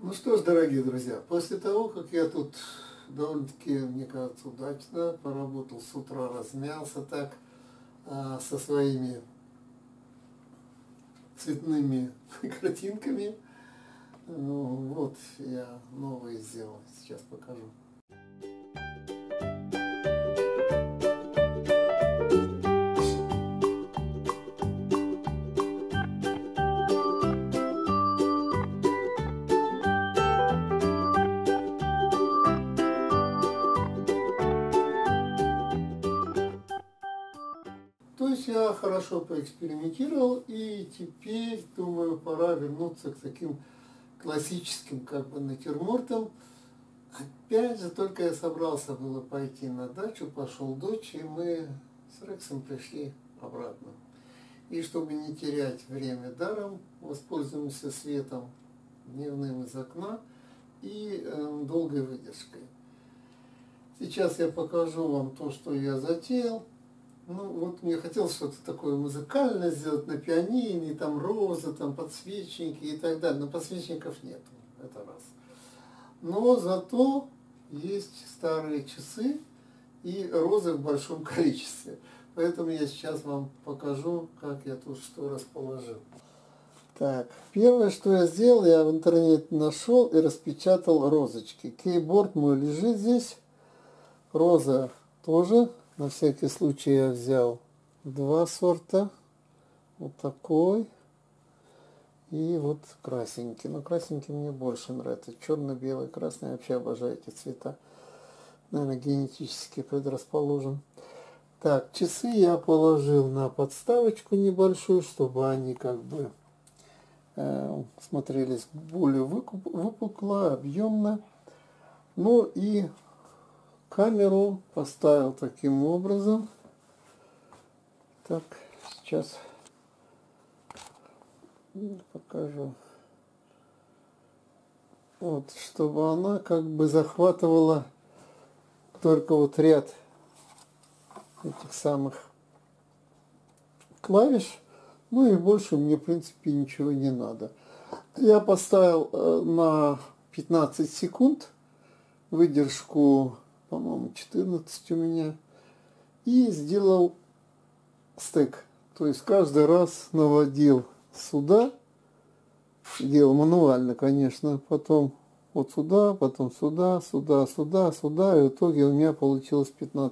Ну что ж, дорогие друзья, после того, как я тут довольно-таки, мне кажется, удачно поработал с утра, размялся так со своими цветными картинками, ну, вот я новые сделал, сейчас покажу. То есть я хорошо поэкспериментировал, и теперь, думаю, пора вернуться к таким классическим как бы натюрмортам. Опять же, только я собрался было пойти на дачу, пошел дочь, и мы с Рексом пришли обратно. И чтобы не терять время даром, воспользуемся светом дневным из окна и долгой выдержкой. Сейчас я покажу вам то, что я затеял. Ну, вот мне хотелось что-то такое музыкальное сделать на пианино, и там розы, там подсвечники и так далее. Но подсвечников нету, это раз. Но зато есть старые часы и розы в большом количестве. Поэтому я сейчас вам покажу, как я тут что расположил. Так, первое, что я сделал, я в интернете нашел и распечатал розочки. Кейборд мой лежит здесь. Роза тоже. На всякий случай я взял два сорта. Вот такой. И вот красненький. Но красненький мне больше нравится. Черно-белый, красный. Я вообще обожаю эти цвета. Наверное, генетически предрасположен. Так, часы я положил на подставочку небольшую, чтобы они как бы смотрелись более выпукло, объемно. Ну и камеру поставил таким образом. Так, сейчас покажу. Вот, чтобы она как бы захватывала только вот ряд этих самых клавиш. Ну и больше мне, в принципе, ничего не надо. Я поставил на 15 секунд выдержку, по-моему, 14 у меня, и сделал стек. То есть каждый раз наводил сюда, делал мануально, конечно, потом вот сюда, потом сюда, сюда, сюда, сюда, и в итоге у меня получилось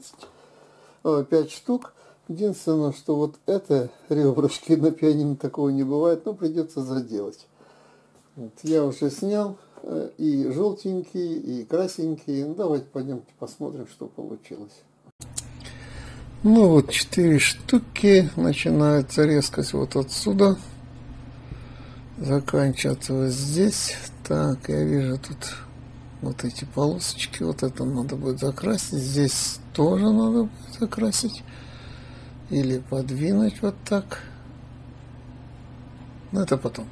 5 штук. Единственное, что вот это ребрышки на пианино такого не бывает, но придется заделать. Вот, я уже снял и желтенький, и красненький. Ну, давайте пойдемте посмотрим, что получилось. Ну вот 4 штуки. Начинается резкость вот отсюда. Заканчивается вот здесь. Так, я вижу тут вот эти полосочки. Вот это надо будет закрасить. Здесь тоже надо будет закрасить. Или подвинуть вот так. Но это потом.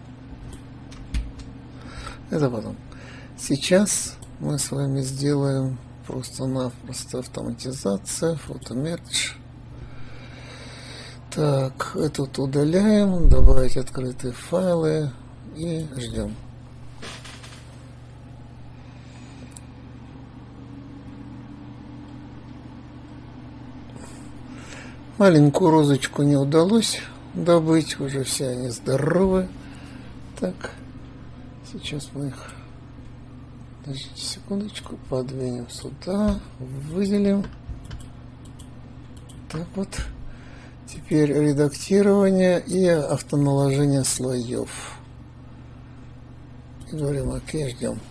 Это потом. Сейчас мы с вами сделаем просто-напросто автоматизация, фотомерч. Так, этот удаляем, добавить открытые файлы и ждем. Маленькую розочку не удалось добыть, уже все они здоровы. Так, сейчас мы их, подождите секундочку, подвинем сюда, выделим. Так вот, теперь редактирование и автоналожение слоев. И говорим, окей, ждем.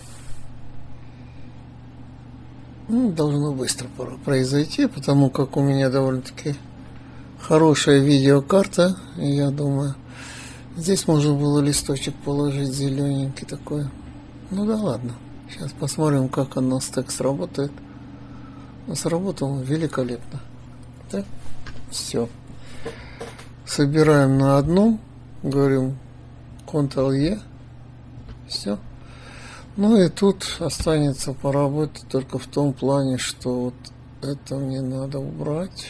Ну, должно быстро произойти, потому как у меня довольно-таки хорошая видеокарта. И я думаю, здесь можно было листочек положить зелененький такой. Ну да ладно. Сейчас посмотрим, как оно стек сработает. Сработало великолепно. Так, все. Собираем на одном. Говорим Ctrl-E. Все. Ну и тут останется поработать только в том плане, что вот это мне надо убрать.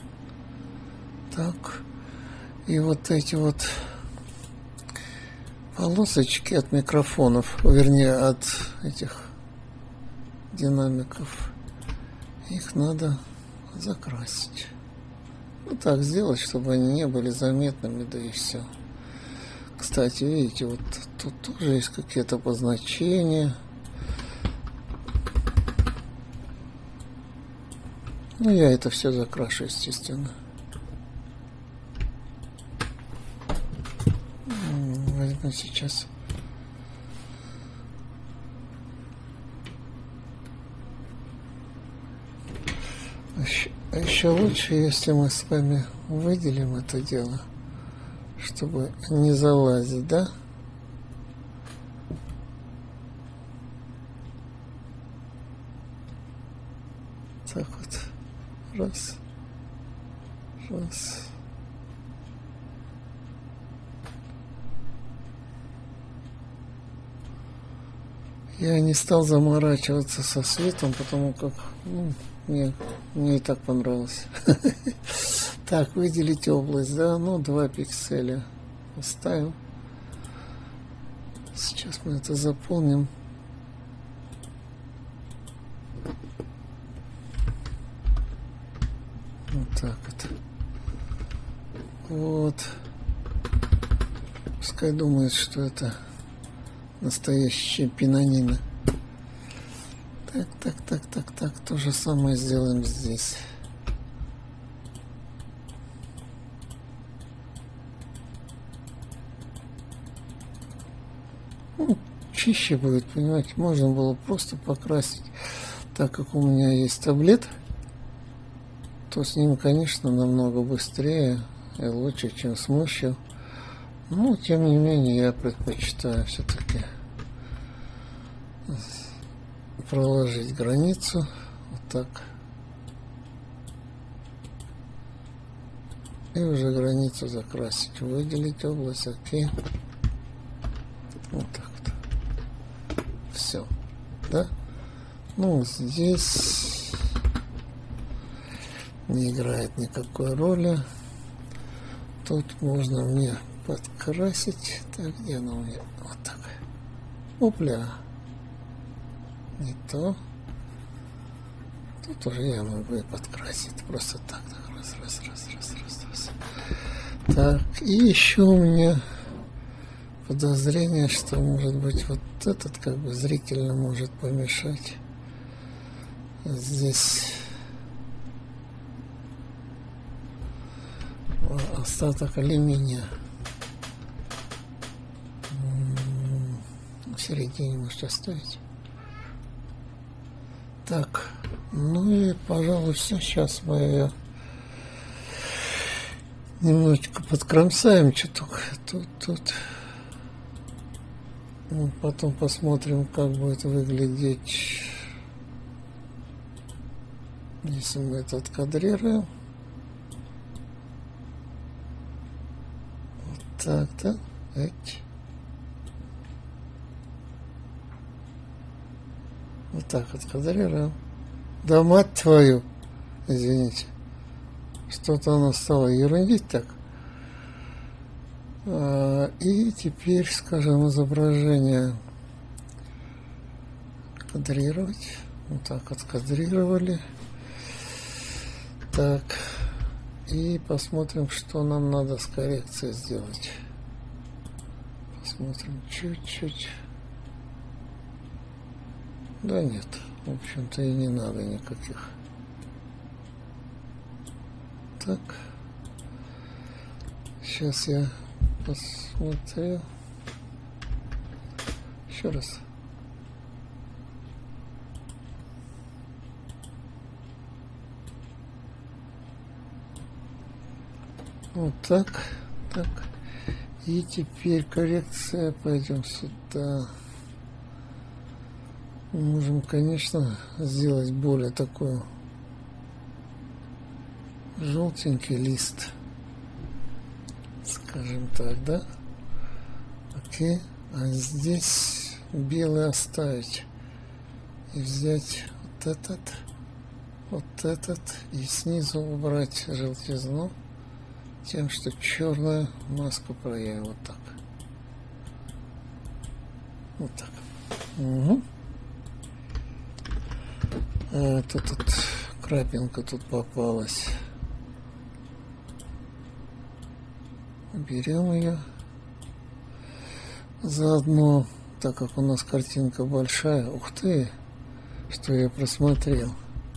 Так. И вот эти вот полосочки от микрофонов, вернее от этих динамиков, их надо закрасить. Вот так сделать, чтобы они не были заметными, да и все. Кстати, видите, вот тут тоже есть какие-то обозначения. Ну, я это все закрашу, естественно. Возьму сейчас. А еще лучше, если мы с вами выделим это дело, чтобы не залазить, да? Так вот. Раз. Раз. Я не стал заморачиваться со светом, потому как мне и так понравилось. Так, выделить область, да, 2 пикселя поставим. Сейчас мы это заполним. Вот так вот. Вот. Пускай думает, что это настоящая пианино. Так. То же самое сделаем здесь. Чище будет, понимаете. Можно было просто покрасить. Так как у меня есть таблет, то с ним, конечно, намного быстрее и лучше, чем с мышью. Но, тем не менее, я предпочитаю все-таки проложить границу. Вот так. И уже границу закрасить. Выделить область. Окей. Вот так вот. Все. Да? Ну, здесь не играет никакой роли. Тут можно мне подкрасить. Так, где она у меня? Вот так. Опля. Не то. Тут уже я могу и подкрасить. Просто так. Раз. Так, и еще у меня подозрение, что может быть вот этот как бы зрительно может помешать. Здесь остаток алюминия. В середине можете оставить. Так, ну и, пожалуй, все. Сейчас мы ее немножечко подкромсаем чуток. Тут. Ну, потом посмотрим, как будет выглядеть, если мы это откадрируем. Вот так-то. Вот так откадрируем. Да мать твою! Извините. Что-то оно стало ерундить так. И теперь, скажем, изображение кадрировать. Вот так откадрировали. Так. И посмотрим, что нам надо с коррекцией сделать. Посмотрим чуть-чуть. Да нет, в общем-то и не надо никаких. Так. Сейчас я посмотрю. Еще раз. Вот так. Так. И теперь коррекция. Пойдем сюда. Мы можем, конечно, сделать более такой желтенький лист. Скажем так, да? Окей. А здесь белый оставить. И взять вот этот. И снизу убрать желтизну. Тем, что черную маску проявим. Вот так. Вот так. Угу. Тут крапинка тут попалась. Берем ее. Заодно, так как у нас картинка большая, ух ты, что я просмотрел.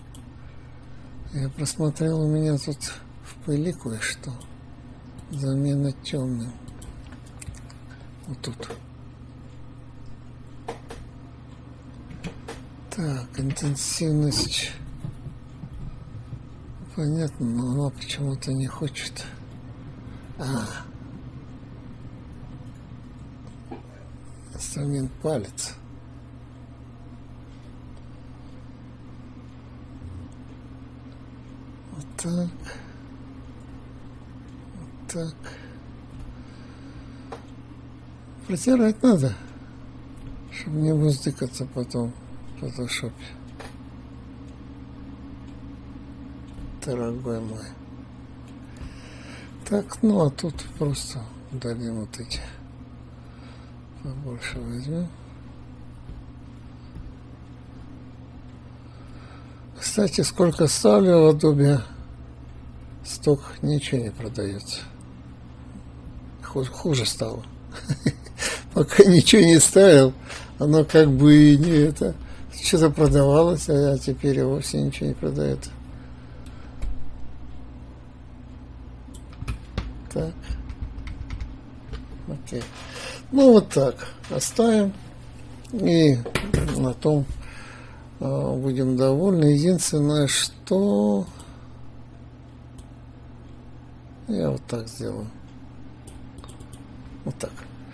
Я просмотрел, у меня тут в пыли кое-что. Замена темным. Вот тут. Так, интенсивность. Понятно, но она почему-то не хочет. Инструмент палец. Вот так. Вот так. Протирать надо, чтобы не воздыкаться потом в фотошопе. Дорогой мой. Так, ну а тут просто удалим вот эти. Побольше возьмем. Кстати, сколько ставлю в Adobe, столько ничего не продается. Хуже стало. Пока ничего не ставил, оно как бы и не это. Что-то продавалось, а теперь и вовсе ничего не продает. Так. Окей. Ну вот так. Оставим. И на том будем довольны. Единственное, что я вот так сделаю. Вот так.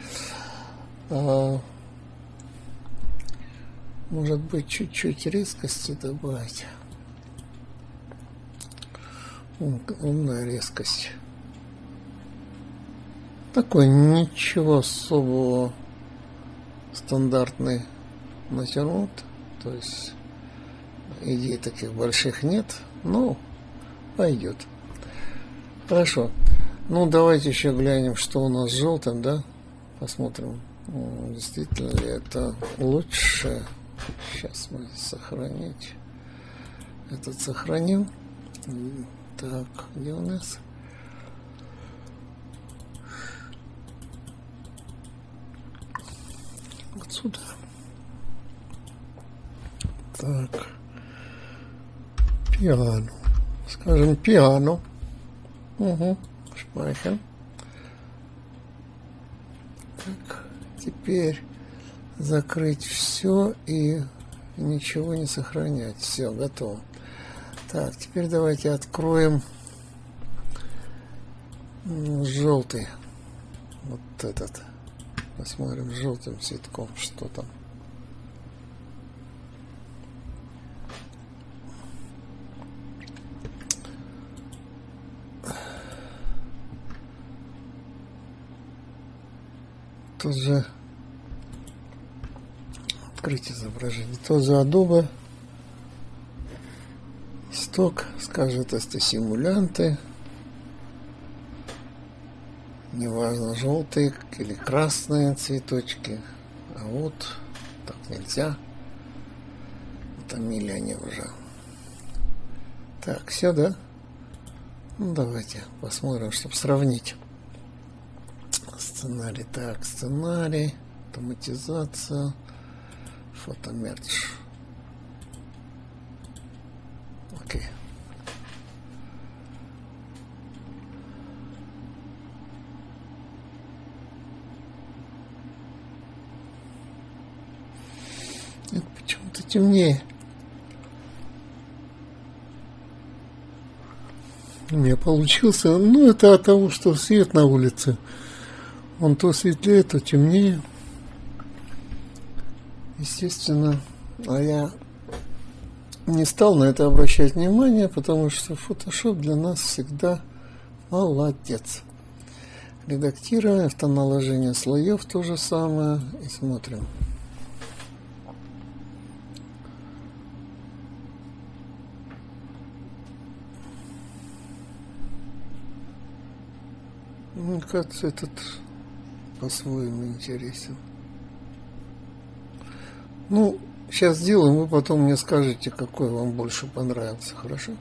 Может быть, чуть-чуть резкости добавить. Умная резкость. Такой ничего особого, стандартный натюрморт. То есть идей таких больших нет, но пойдет. Хорошо. Ну, давайте еще глянем, что у нас с желтым, да? Посмотрим, действительно ли это лучше. Сейчас мы сохранить. Этот сохраним. Так, где у нас? Отсюда. Так. Пиано. Скажем, пиано. Угу. Шпайхер. Так. Теперь закрыть все и ничего не сохранять. Все, готово. Так, теперь давайте откроем желтый. Вот этот. Посмотрим желтым цветком, что там. Тут же открыть изображение. Тот же Adobe сток скажет, это симулянты. Неважно, желтые или красные цветочки. А вот так нельзя. Утомили они уже. Так, все, да? Ну, давайте посмотрим, чтобы сравнить. Сценарий. Так, сценарий. Автоматизация. Фотомерч. Окей. Это почему-то темнее. У меня получился. Ну, это от того, что свет на улице. Он то светлее, то темнее. Естественно, а я не стал на это обращать внимание, потому что Photoshop для нас всегда молодец. Редактируем, автоналожение слоев то же самое. И смотрим. Мне кажется, этот по-своему интересен. Ну, сейчас сделаем, вы потом мне скажете, какой вам больше понравился, хорошо?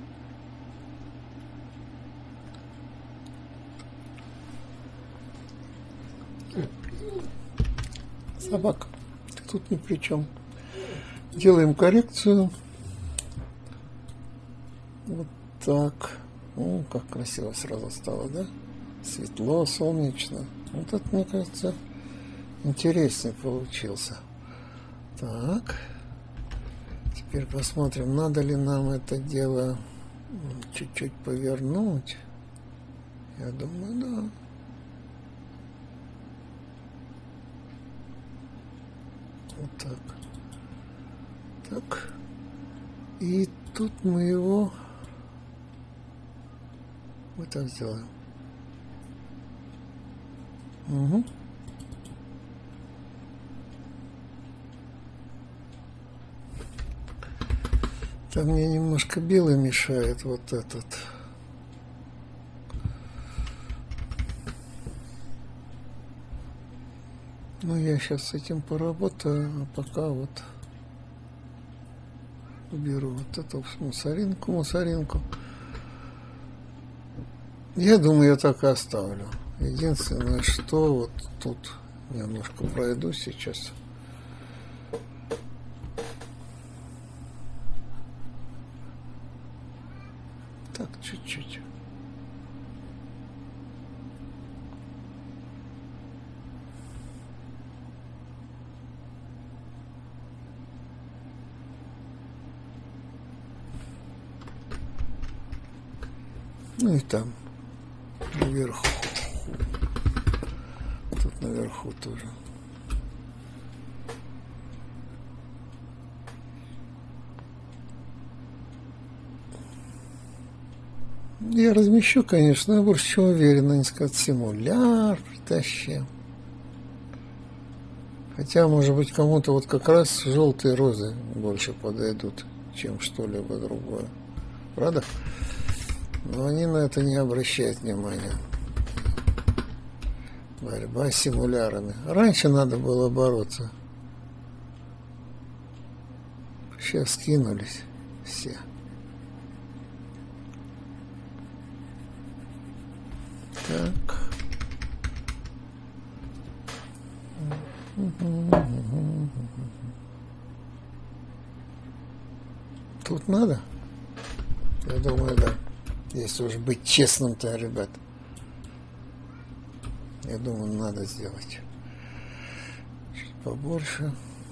Собака, ты тут ни при чем. Делаем коррекцию. Вот так. О, как красиво сразу стало, да? Светло, солнечно. Вот это, мне кажется, интереснее получился. Так. Теперь посмотрим, надо ли нам это дело чуть-чуть повернуть. Я думаю, да. Вот так. Так. И тут мы его вот так сделаем. Угу. Там мне немножко белый мешает вот этот. Ну, я сейчас с этим поработаю, а пока вот уберу вот эту мусоринку. Я думаю, я так и оставлю. Единственное, что вот тут немножко пройду сейчас. Так, чуть-чуть. Ну и там наверху. Тут наверху тоже. Я размещу, конечно, я больше чем уверен, они скажут, симуляр притащил. Хотя, может быть, кому-то вот как раз желтые розы больше подойдут, чем что-либо другое. Правда? Но они на это не обращают внимания. Борьба с симулярами. Раньше надо было бороться. Сейчас скинулись все. Так. Тут надо? Я думаю, да. Если уж быть честным-то, ребят. Я думаю, надо сделать чуть побольше.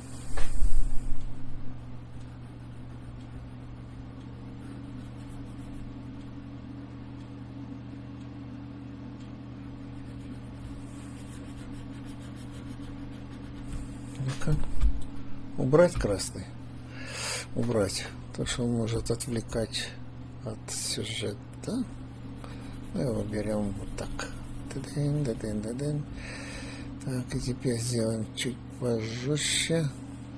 Ну-ка. Убрать красный. Убрать. То, что он может отвлекать от сюжета. Мы его берем вот так. Дын-дын-дын-дын. Так, и теперь сделаем чуть пожестче.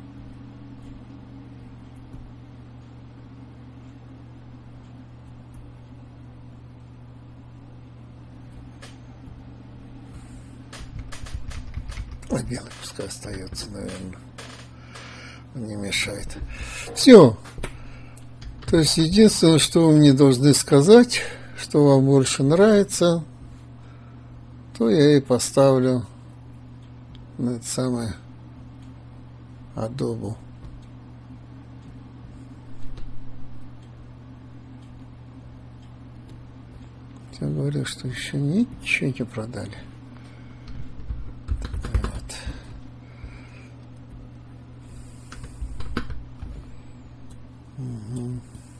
А белый пускай остается, наверное. Он не мешает. Все. То есть единственное, что вы мне должны сказать, что вам больше нравится, то я и поставлю на это самое Adobe. Я говорю, что еще ничего не продали. Так вот. Угу.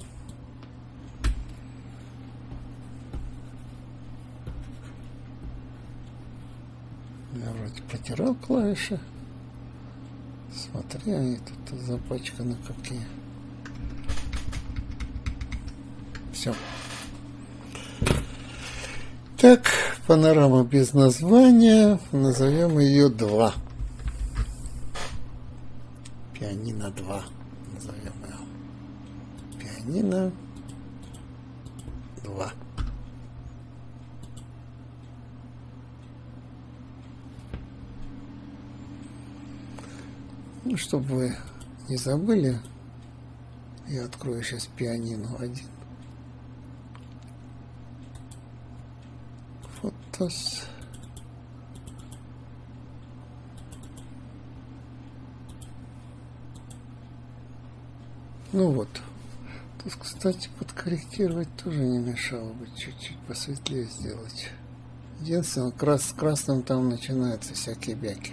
Я вроде протирал клавиши. Смотри, они тут запачканы какие. Все. Так, панорама без названия. Назовем ее 2. Пианино 2. Назовем ее. Пианино 2. Ну, чтобы вы Не забыли? Я открою сейчас пианино 1. Фотос. Ну вот. Тут, кстати, подкорректировать тоже не мешало бы. Чуть-чуть посветлее сделать. Единственное, с красным там начинаются всякие бяки.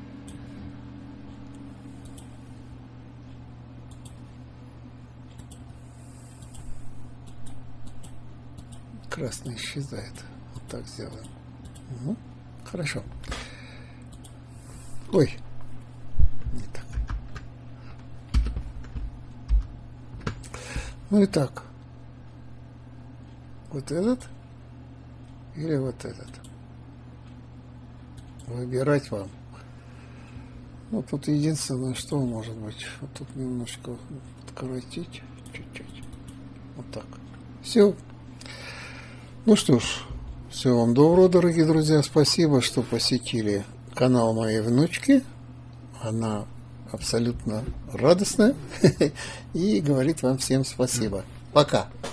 Красный исчезает. Вот так сделаем. Угу. Хорошо. Ой. Не так. Ну и так. Вот этот или вот этот. Выбирать вам. Ну, тут единственное, что может быть. Вот тут немножко подкоротить. Чуть-чуть. Вот так. Все. Ну что ж. Всего вам доброго, дорогие друзья. Спасибо, что посетили канал моей внучки. Она абсолютно радостная и говорит вам всем спасибо. Пока.